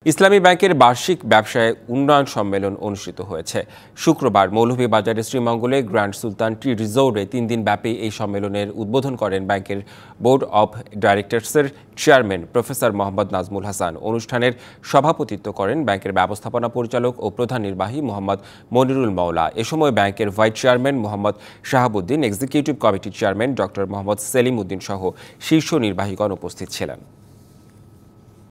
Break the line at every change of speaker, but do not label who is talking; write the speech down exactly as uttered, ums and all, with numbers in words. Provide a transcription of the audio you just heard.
ইসলামী ব্যাংকের বার্ষিক ব্যবসায় উন্নয়ন সম্মেলন অনুষ্ঠিত হয়েছে। শুক্রবার মৌলভীবাজারের শ্রীমঙ্গলে গ্র্যান্ড সুলতান টি রিসোর্টে তিন দিন ব্যাপী এই সম্মেলনের উদ্বোধন করেন ব্যাংকের বোর্ড অব ডাইরেক্টরসের চেয়ারম্যান প্রফেসর মোহাম্মদ নাজমুল হাসান। অনুষ্ঠানের সভাপতিত্ব করেন ব্যাংকের ব্যবস্থাপনা পরিচালক ও প্রধান নির্বাহী মোহাম্মদ মনিরুল মওলা। এ সময় ব্যাংকের vice chairman Mohammad Shahabuddin, executive কমিটির চেয়ারম্যান ডক্টর মোহাম্মদ সেলিম উদ্দিন সহ শীর্ষ নির্বাহীগণ উপস্থিত ছিলেন।